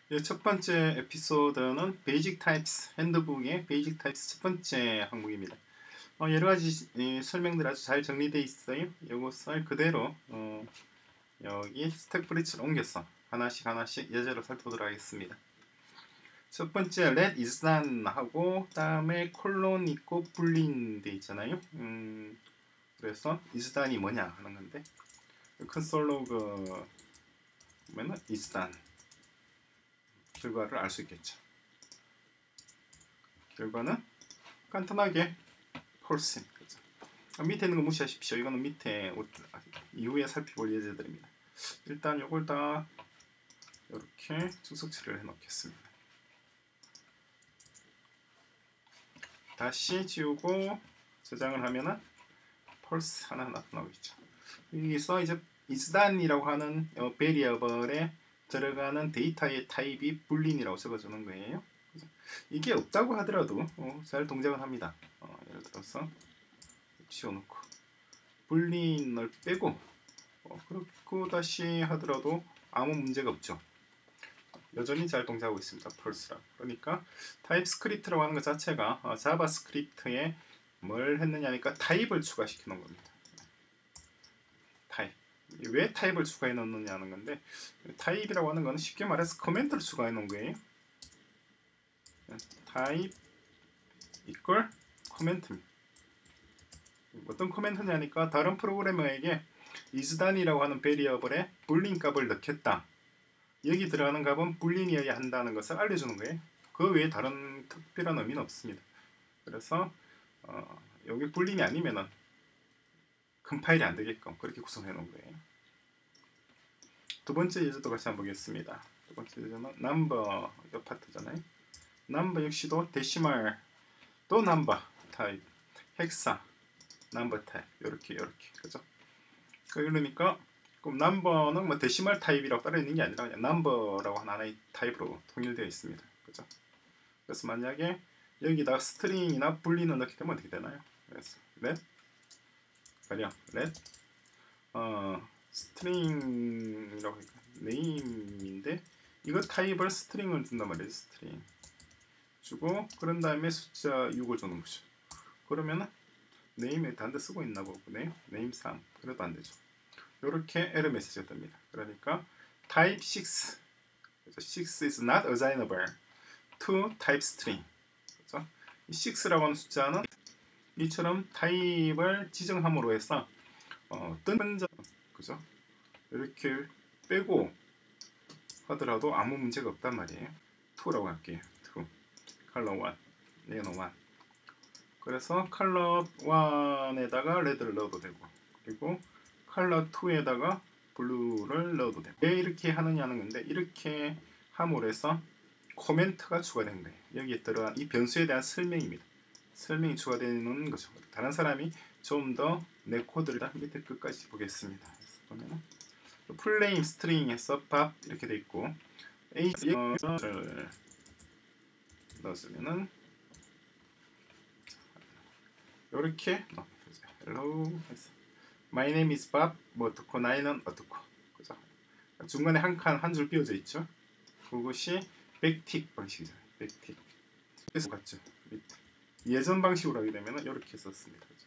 첫 번째 에피소드는 베이직 타입스 핸드북의 베이직 타입스 첫 번째 항목입니다. 여러 가지 설명들 아주 잘 정리되어 있어요. 이것을 그대로 여기 스택 브릿지로 옮겨서 하나씩 예제로 살펴보도록 하겠습니다. 첫 번째 let is done 하고 다음에 콜론 있고 불린 돼 있잖아요. 그래서 is done이 뭐냐 하는 건데 컨솔 로그 보면은 is done 결과를 알 수 있겠죠. 결과는 간단하게 false. 밑에 있는 거 무시하십시오. 이거는 밑에 이후에 살펴볼 예제들입니다. 일단 요걸 다 이렇게 주석 처리를 해 놓겠습니다. 다시 지우고 저장을 하면은 false 하나 나타나겠죠. 여기서 이제 isDone이라고 하는 베리어블에 들어가는 데이터의 타입이 불린이라고 적어주는 거예요. 이게 없다고 하더라도 잘 동작을 합니다. 예를 들어서 지워놓고 불린을 빼고 그렇고 다시 하더라도 아무 문제가 없죠. 여전히 잘 동작하고 있습니다. false라. 그러니까 타입스크립트라고 하는 것 자체가 자바스크립트에 뭘 했느냐니까 타입을 추가시켜 놓은 겁니다. 타입. 왜 타입을 추가해 놓느냐는 건데 타입이라고 하는 것은 쉽게 말해서 코멘트를 추가해 놓은 거예요. 타입 이퀄 코멘트입니다. 어떤 코멘트냐니까 다른 프로그래머에게 isDone이라고 하는 베리어블에 불린 값을 넣겠다. 여기 들어가는 값은 불린이어야 한다는 것을 알려주는 거예요. 그 외에 다른 특별한 의미는 없습니다. 그래서 여기 불린이 아니면은 컴파일이 안 되게끔 그렇게 구성해 놓은 거예요. 두 번째 예제도 같이 한번 보겠습니다. 두 번째 예제는 number 이 파트잖아요. number 역시도 데시말 또 number 타입, 헥사 number 타입 이렇게 그죠? 그러니까 number는 뭐 데시말 타입이라고 따로 있는 게 아니라 그냥 number라고 하나의 타입으로 통일되어 있습니다. 그죠? 그래서 만약에 여기다 스트링이나 불린을 넣게 되면 어떻게 되나요? 그래서 let 가령 let 스트링이라고 하니까 name인데 이거 타입을 스트링을 준단 말이에요. 스트링 주고 그런 다음에 숫자 6을 주는 거죠. 그러면은 name에 단데 쓰고 있나 보네요. name 3 그래도 안 되죠. 이렇게 에러 메시지가 뜹니다. 그러니까 type 6 6 is not assignable to type string. 그렇죠? 6라고 하는 숫자는 이처럼 타입을 지정함으로 해서 뜬 점 그죠? 이렇게 빼고 하더라도 아무 문제가 없단 말이에요. 2라고 할게요. 2 color 1 얘는 1 그래서 color 1에다가 레드를 넣어도 되고 그리고 color 2에다가 블루를 넣어도 되고 왜 이렇게 하느냐는 건데 이렇게 함으로 해서 코멘트가 추가된 거예요. 여기에 들어간 이 변수에 대한 설명입니다. 설명이 추가되는 거죠. 다른 사람이 좀 더 내 코드를 밑에 끝까지 보겠습니다. 보면은 플레임 스트링에서 밥 이렇게 돼 있고 H를 넣었으면은 이렇게 hello my name is Bob 뭐 어떻고 나이는 어떻고 그죠? 중간에 한 줄 비어져 있죠. 그것이 백틱 방식이죠. 백틱 그래서 같죠. 예전 방식으로 하게 되면 이렇게 썼습니다. 그죠?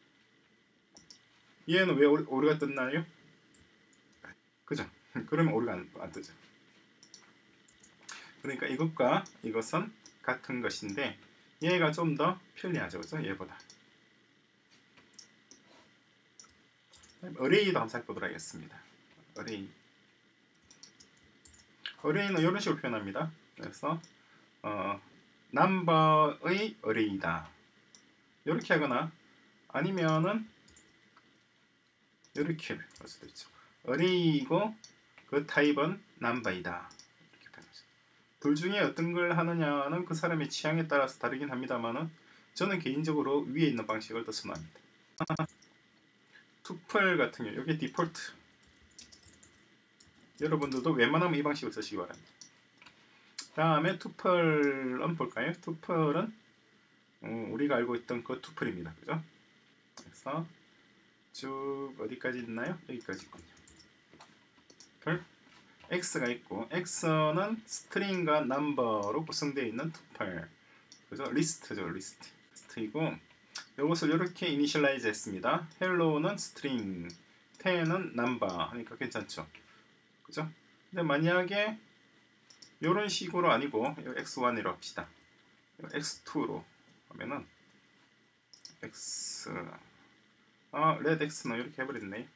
얘는 왜 오류가 떴나요? 그죠? 그러면 오류가 안 뜨죠. 그러니까 이것과 이것은 같은 것인데 얘가 좀 더 편리하죠. 그죠? 얘보다. 어레이도 한번 살펴보도록 하겠습니다. 어레이는 이런 식으로 표현합니다. 그래서 number의 어레이다. 이렇게 하거나 아니면은 이렇게 할 수도 있죠. 어레이고 그 타입은 number이다. 이렇게 표현하죠. 둘 중에 어떤 걸 하느냐는 그 사람의 취향에 따라서 다르긴 합니다만은 저는 개인적으로 위에 있는 방식을 더 선호합니다. 투플 같은 경우 이게 디폴트. 여러분들도 웬만하면 이 방식을 쓰시기 바랍니다. 다음에 투플은 볼까요? 투플은 우리가 알고 있던 그 투플입니다. 그죠? 그래서 쭉 어디까지 있나요? 여기까지 있군요. x가 있고 x는 스트링과 넘버로 구성되어 있는 투플, 그죠? 리스트죠, 리스트이고 이것을 이렇게 이니셜라이즈 했습니다. hello는 스트링, 10은 넘버 하니까 괜찮죠, 그죠? 근데 만약에 이런 식으로 아니고 x1이라고 합시다. x2로 하면은 x red x는 이렇게 해버렸네.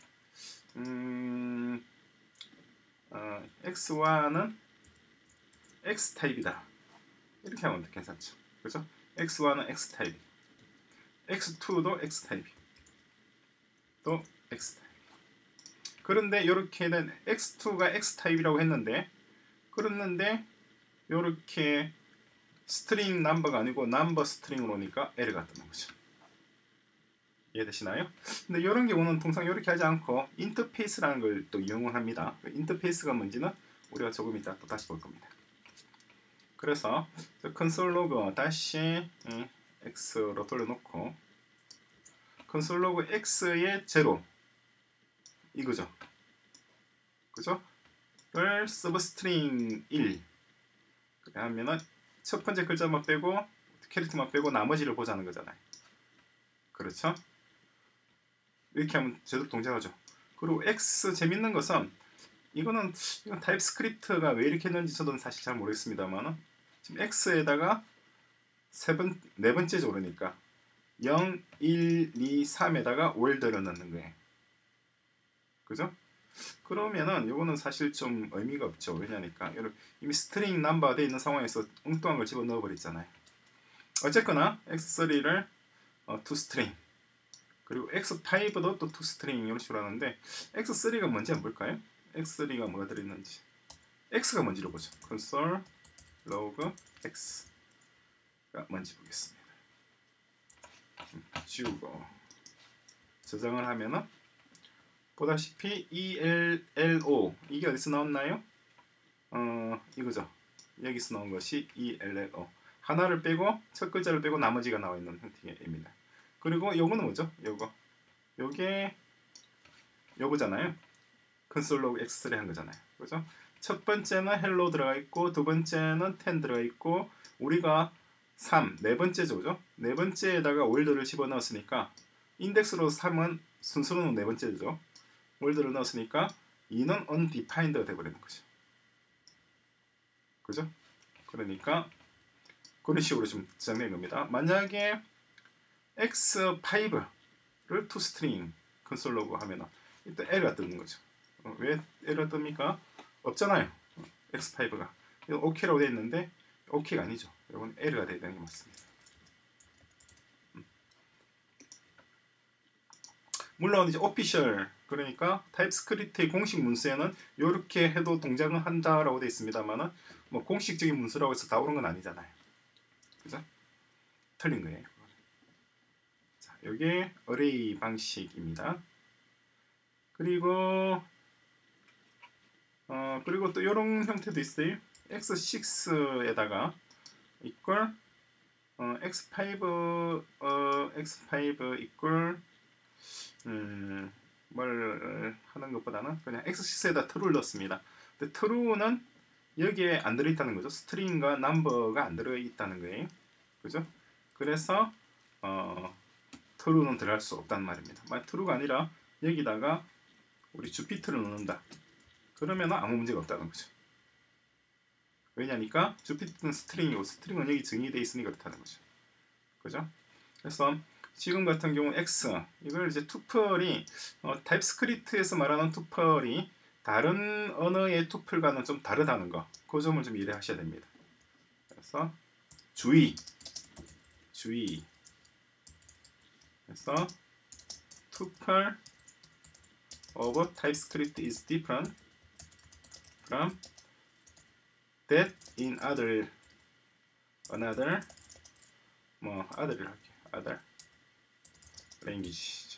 x1은 x 타입이다 이렇게 하면 괜찮죠, 그죠? x1은 x 타입, x2도 x 타입, 또 x 타입. 그런데 이렇게는 x2가 x 타입이라고 했는데, 그랬는데 이렇게 스트링 넘버가 아니고 넘버 스트링으로 오니까 에러가 뜨는 거죠. 이해되시나요? 근데 이런 경우는 통상 이렇게 하지 않고 인터페이스라는 걸 또 이용을 합니다. 인터페이스가 뭔지는 우리가 조금 이따 또 다시 볼 겁니다. 그래서 컨솔 로그 다시 x로 돌려놓고 컨솔 로그 x의 제로 이거죠, 그죠? 를 서브스트링 1 하면은 첫 번째 글자만 빼고 캐릭터만 빼고 나머지를 보자는 거잖아요, 그렇죠? 이렇게 하면 제대로 동작하죠. 그리고 x 재밌는 것은 이건 타입스크립트가 왜 이렇게 했는지 저도 사실 잘 모르겠습니다만 지금 x에다가 네 번째죠, 그러니까 0, 1, 2, 3에다가 월드를 넣는 거예요, 그죠? 그러면은 이거는 사실 좀 의미가 없죠. 왜냐니까 이미 스트링 넘버가 되어 있는 상황에서 엉뚱한 걸 집어넣어 버렸잖아요. 어쨌거나 x3를 toString, 그리고 x5도 또 toString 이런 식으로 하는데 x3가 뭔지 한번 볼까요? x3가 뭐가 들어있는지. x가 뭔지를 보죠. console log x가 뭔지 보겠습니다. 지우고 저장을 하면은 보다시피 ELLO 이게 어디서 나왔나요? 이거죠. 여기서 나온 것이 ELLO. 하나를 빼고 첫 글자를 빼고 나머지가 나와 있는 형태의 애입니다. 그리고 요거는 뭐죠? 요게 요거잖아요. 컨솔 로그 X3 한 거잖아요, 그죠? 첫 번째는 hello 들어가 있고 두 번째는 10 들어가 있고 우리가 3, 네 번째죠, 그죠? 네 번째에다가 월드를 집어넣었으니까 인덱스로 3은 순서로는 네 번째죠. 월드를 넣었으니까 2는 undefined가 되어버리는 거죠, 그죠? 그러니까 그런 식으로 좀 저장된 겁니다. 만약에 x5를 toString 컨솔 로그 하면 일단 에러가 뜨는 거죠. 왜 에러 뜹니까? 없잖아요, x5가. 이거 OK라고 되어 있는데 OK가 아니죠. 이건 에러가 되어 있는 게 맞습니다. 물론 이제 오피셜, 그러니까 타입스크립트의 공식 문서에는 이렇게 해도 동작은 한다라고 되어 있습니다만은 뭐 공식적인 문서라고 해서 다 옳은 건 아니잖아요, 그죠? 틀린 거예요. 자, 이게 어레이 방식입니다. 그리고 또 이런 형태도 있어요. x6에다가 equal x5 equal 뭘 하는 것보다는 그냥 x6에다 true를 넣습니다. 근데 true는 여기에 안 들어있다는 거죠. 스트링과 넘버가 안 들어있다는 거예요, 그죠? 그래서 true는 들어갈 수 없다는 말입니다. 만약 true가 아니라 여기다가 우리 주피터를 넣는다 그러면 아무 문제가 없다는 거죠. 왜냐니까 주피터는 스트링이고 스트링은 여기 정의되어 있으니 그렇다는 거죠, 그죠? 그래서 지금 같은 경우 x 이걸 이제 투플이 타입스크립트에서 말하는 투플이 다른 언어의 투플과는 좀 다르다는 거, 그 점을 좀 이해하셔야 됩니다. 그래서 주의 그래서 tuple of TypeScript is different from that in another other를 할게요. other language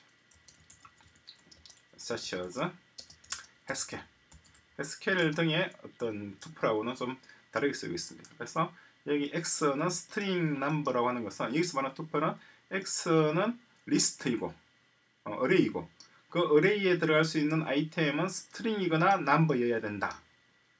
such as Haskell. Haskell 등의 어떤 투플하고는 좀 다르게 쓰고 있습니다. 그래서 여기 x는 string number라고 하는 것은 여기서 말하는 투플은 x는 리스트이고 어레이고 그 어레이에 들어갈 수 있는 아이템은 스트링이거나 넘버여야 된다.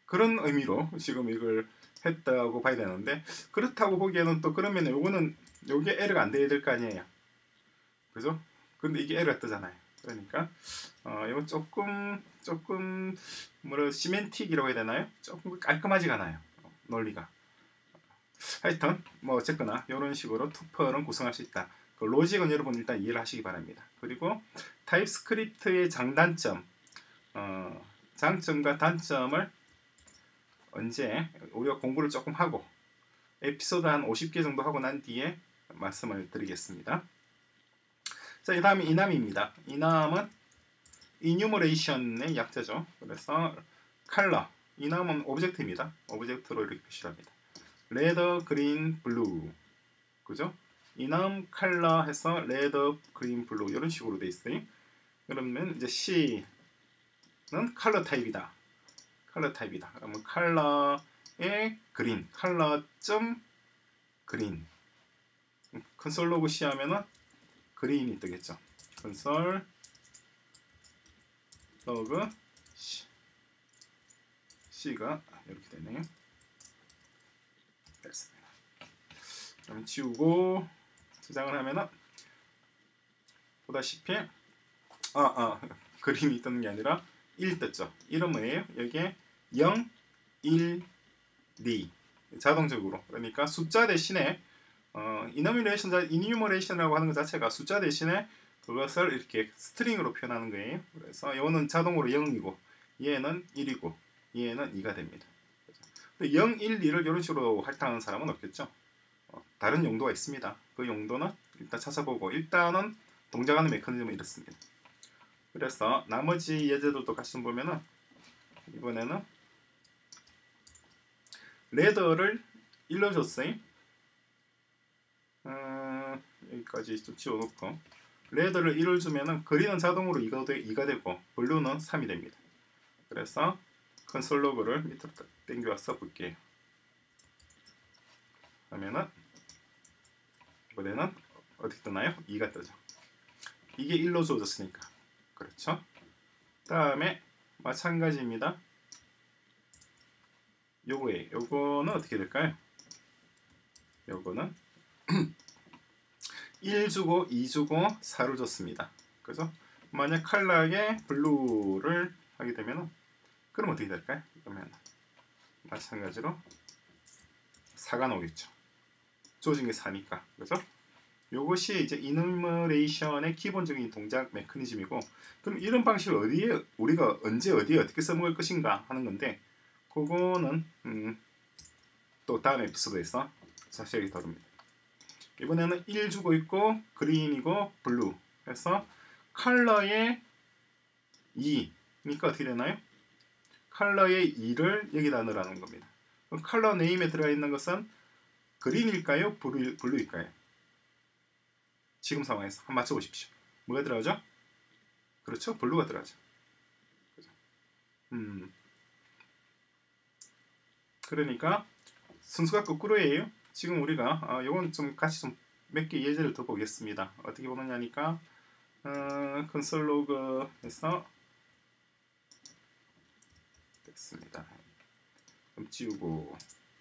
그런 의미로 지금 이걸 했다고 봐야 되는데, 그렇다고 보기에는 또 그러면 요거는 요게 에러가 안 돼야 될 거 아니에요. 그죠? 근데 이게 에러가 뜨잖아요. 그러니까 이건 조금 뭐라 시멘틱이라고 해야 되나요? 조금 깔끔하지가 않아요. 논리가. 하여튼 뭐 어쨌거나 이런 식으로 투펄은 구성할 수 있다. 그 로직은 여러분 일단 이해를 하시기 바랍니다. 그리고 타입스크립트의 장단점, 장점과 단점을 언제 우리가 공부를 조금 하고 에피소드 한 50개 정도 하고 난 뒤에 말씀을 드리겠습니다. 자, 그 다음에 이남입니다. 이남은 이뉴머레이션의 약자죠. 그래서 컬러, 이남은 오브젝트입니다. 오브젝트로 이렇게 표시합니다. 레드, 그린, 블루, 그죠? 이남 컬러 해서 레드, 그린, 블루 이런 식으로 돼 있어요. 그러면 이제 C는 컬러 타입이다. 컬러 타입이다. 그러면 컬러의 그린, 컬러.그린. 컨솔 로그 C 하면은 그린이 뜨겠죠. 컨솔 로그 C가 이렇게 되네요. 됐습니다. 그럼 지우고 저장을 하면은 보다시피 그림이 뜨는 게 아니라 1 떴죠. 1은 뭐예요? 여기에 0, 1, 2 자동적으로, 그러니까 숫자 대신에 이뉴머레이션이라고 하는 것 자체가 숫자 대신에 그것을 이렇게 스트링으로 표현하는 거예요. 그래서 이거는 자동으로 0이고 얘는 1이고 얘는 2가 됩니다. 0, 1, 2를 이런 식으로 할당하는 사람은 없겠죠. 다른 용도가 있습니다. 그 용도는 일단 찾아보고, 일단은 동작하는 메커니즘은 이렇습니다. 그래서 나머지 예제들도 같이 좀 보면은 이번에는 레더를 일러줬어요. 여기까지 좀 지워놓고 레더를 1을 주면은 그린은 자동으로 2가 되고 블루는 3이 됩니다. 그래서 컨솔 로그를 밑으로 당겨와서 볼게요. 하면은 이번에는 어떻게 뜨나요? 2가 뜨죠. 이게 1로 주어졌으니까. 그렇죠? 다음에 마찬가지입니다. 요거는 어떻게 될까요? 요거는 1 주고 2 주고 4를 줬습니다. 그죠? 만약 컬러에 블루를 하게 되면 그럼 어떻게 될까요? 그러면 마찬가지로 4가 나오겠죠. 주어진 게 4니까. 그죠? 요것이 이제 이누머레이션의 기본적인 동작 메커니즘이고, 그럼 이런 방식을 어디에 우리가 언제 어디에 어떻게 써먹을 것인가 하는 건데, 그거는 또 다음 에피소드에서 자세하게 다룹니다. 이번에는 1 주고 있고 그린이고 블루 해서 컬러의 2니까 어떻게 되나요? 컬러의 2를 여기다 넣으라는 겁니다. 그럼 컬러 네임에 들어가 있는 것은 그린일까요? 블루일까요? 지금 상황에서 한번 맞춰보십시오. 뭐가 들어가죠? 그렇죠? 블루가 들어가죠. 그렇죠? 그러니까 순수가 거꾸로예요. 지금 우리가 요건 좀 같이 좀 몇 개 예제를 더 보겠습니다. 어떻게 보느냐니까 컨솔 로그에서 됐습니다. 그럼 지우고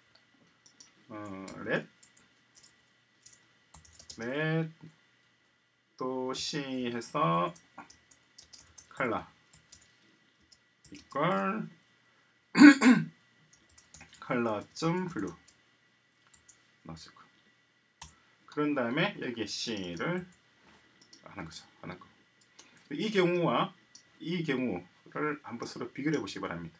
렛 또 C 해서 컬러 이퀄 컬러.블루 넣었을 거예요. 그런 다음에 여기에 C를 하는 거죠. 하는 거. 이 경우와 이 경우를 한번 서로 비교해 보시기 바랍니다.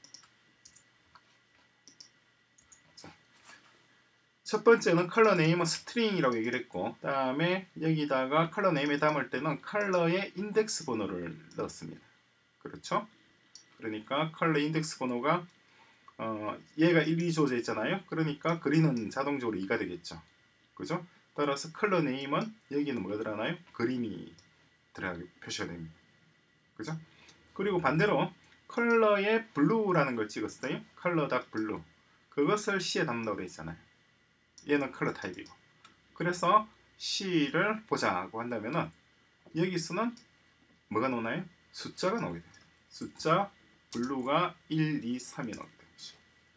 자, 첫 번째는 컬러 네임은 스트링이라고 얘기를 했고, 다음에 여기다가 컬러 네임에 담을 때는 컬러의 인덱스 번호를 넣었습니다. 그렇죠? 그러니까 컬러 인덱스 번호가 얘가 1이 주어져 있잖아요. 그러니까 그린은 자동적으로 2가 되겠죠. 그죠? 따라서 컬러 네임은 여기는 뭐가 들어가나요? 그린이 들어가게 표시가 됩니다. 그죠? 그리고 반대로 컬러의 블루라는 걸 찍었어요. 컬러 닷 블루. 그것을 C에 담는다고 되어 있잖아요. 얘는 컬러 타입이고. 그래서 C를 보자고 한다면은 여기서는 뭐가 나오나요? 숫자가 나오게 돼요. 숫자 블루가 1, 2, 3이 나오게 되죠.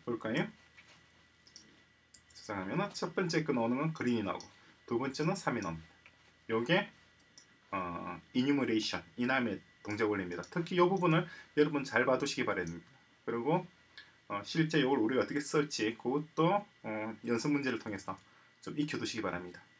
볼까요? 저장하면 첫 번째 거 나오는 건 그린이 나오고 두 번째는 3이 나옵니다. 요게 enumeration, 이남의 동작 원리입니다. 특히 이 부분을 여러분 잘 봐두시기 바랍니다. 그리고 실제 이걸 우리가 어떻게 쓸지 그것도 연습 문제를 통해서 좀 익혀두시기 바랍니다.